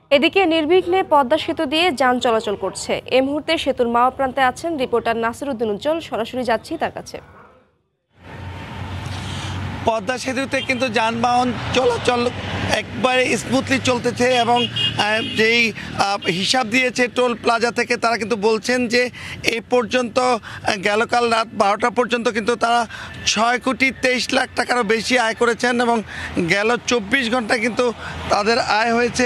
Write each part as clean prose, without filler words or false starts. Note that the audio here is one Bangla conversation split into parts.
এদিকে নির্বিঘ্নে পদ্মা সেতু দিয়ে যান চলাচল করছে। এই মুহূর্তে সেতুর মাওয়া প্রান্তে আছেন রিপোর্টার নাসিরউদ্দিন উজ্জ্বল। সরাসরি যাচ্ছি তার কাছে। পদ্মা সেতুতে কিন্তু যানবাহন চলাচল একবারে স্মুথলি চলতেছে এবং যেই হিসাব দিয়েছে টোল প্লাজা থেকে তারা কিন্তু বলছেন যে এই পর্যন্ত গেলকাল রাত 12টা পর্যন্ত কিন্তু তারা 6,23,00,000 টাকারও বেশি আয় করেছেন এবং গেল 24 ঘন্টায় কিন্তু তাদের আয় হয়েছে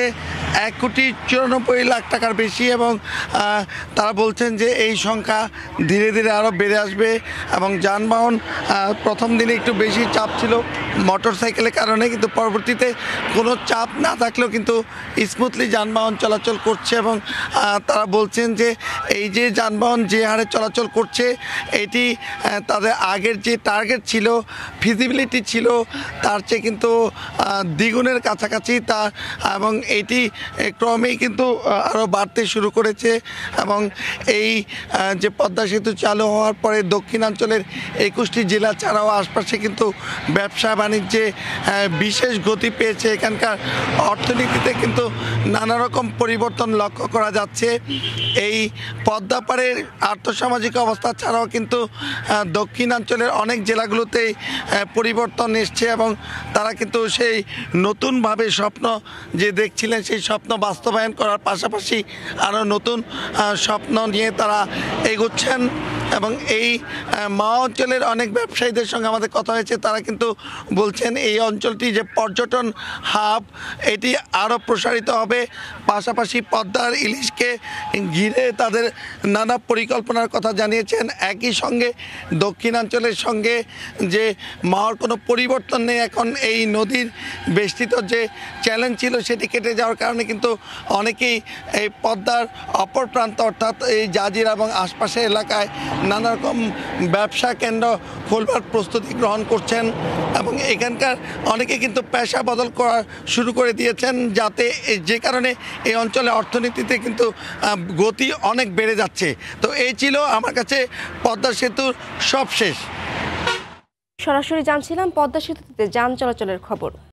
1,94,00,000 টাকার বেশি এবং তারা বলছেন যে এই সংখ্যা ধীরে ধীরে আরও বেড়ে আসবে এবং যানবাহন প্রথম দিনে একটু বেশি চাপ ছিল মোটর সাইকেলের কারণে, কিন্তু পরবর্তীতে কোনো চাপ না থাকলেও কিন্তু স্মুথলি যানবাহন চলাচল করছে এবং তারা বলছেন যে এই যে যানবাহন যে হারে চলাচল করছে এটি তাদের আগের যে টার্গেট ছিল, ফিজিবিলিটি ছিল তার চেয়ে কিন্তু দ্বিগুণের কাছাকাছি এবং এটি ক্রমেই কিন্তু আরও বাড়তে শুরু করেছে এবং এই যে পদ্মা সেতু চালু হওয়ার পরে দক্ষিণাঞ্চলের 21টি জেলা ছাড়াও আশপাশে কিন্তু ব্যবসা বাণিজ্যে বিশেষ গতি পেয়েছে। এখানকার অর্থনীতিতে কিন্তু নানা রকম পরিবর্তন লক্ষ্য করা যাচ্ছে। এই পদ্মা পাড়ের আর্থসামাজিক অবস্থা ছাড়াও কিন্তু দক্ষিণাঞ্চলের অনেক জেলাগুলোতেই পরিবর্তন এসছে এবং তারা কিন্তু সেই নতুনভাবে স্বপ্ন যে দেখছিলেন সেই স্বপ্ন বাস্তবায়ন করার পাশাপাশি আরও নতুন স্বপ্ন নিয়ে তারা এগোচ্ছেন এবং এই মাওয়া অঞ্চলের অনেক ব্যবসায়ীদের সঙ্গে আমাদের কথা হয়েছে। তারা কিন্তু বলছেন এই অঞ্চলটি যে পর্যটন হাব এটি আরও প্রসারিত হবে, পাশাপাশি পদ্মার ইলিশকে ঘিরে তাদের নানা পরিকল্পনার কথা জানিয়েছেন। একই সঙ্গে দক্ষিণাঞ্চলের সঙ্গে যে মাওয়ার কোনো পরিবর্তন নেই, এখন এই নদীর বেষ্টিত যে চ্যালেঞ্জ ছিল সেটি কেটে যাওয়ার কারণে কিন্তু অনেকেই এই পদ্মার অপর প্রান্ত অর্থাৎ এই জাজিরা এবং আশপাশের এলাকায় নানা রকম ব্যবসা কেন্দ্র খোলবার প্রস্তুতি গ্রহণ করছেন এবং এখানকার অনেকে কিন্তু পেশা বদল করা শুরু করে দিয়েছেন, যাতে যে কারণে এই অঞ্চলে অর্থনীতিতে কিন্তু গতি অনেক বেড়ে যাচ্ছে। তো এই ছিল আমার কাছে পদ্মা সেতুর সব শেষ। সরাসরি জানছিলাম পদ্মা সেতুতে যান চলাচলের খবর।